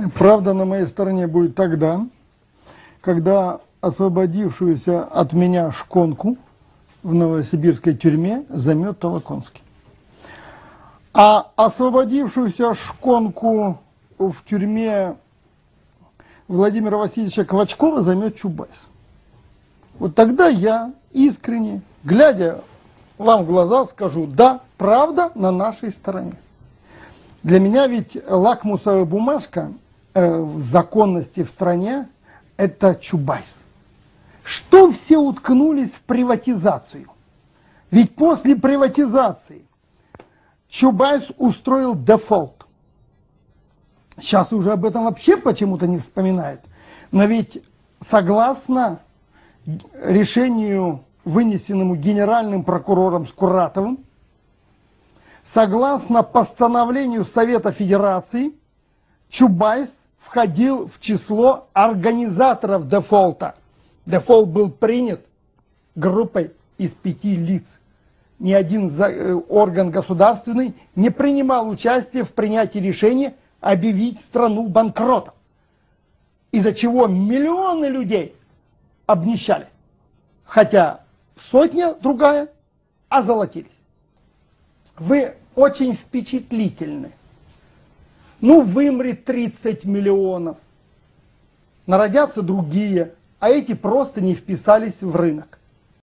Правда на моей стороне будет тогда, когда освободившуюся от меня шконку в новосибирской тюрьме займет Толоконский. А освободившуюся шконку в тюрьме Владимира Васильевича Квачкова займет Чубайс. Вот тогда я искренне, глядя вам в глаза, скажу: да, правда на нашей стороне. Для меня ведь лакмусовая бумажка законности в стране – это Чубайс. Что все уткнулись в приватизацию? Ведь после приватизации Чубайс устроил дефолт. Сейчас уже об этом вообще почему-то не вспоминают. Но ведь согласно решению, вынесенному генеральным прокурором Скуратовым, согласно постановлению Совета Федерации, Чубайс входил в число организаторов дефолта. Дефолт был принят группой из 5 лиц. Ни один орган государственный не принимал участие в принятии решения объявить страну банкротом, из-за чего миллионы людей обнищали, хотя сотня другая озолотились. Вы очень впечатлительны. Ну, вымрет 30 миллионов, народятся другие, а эти просто не вписались в рынок.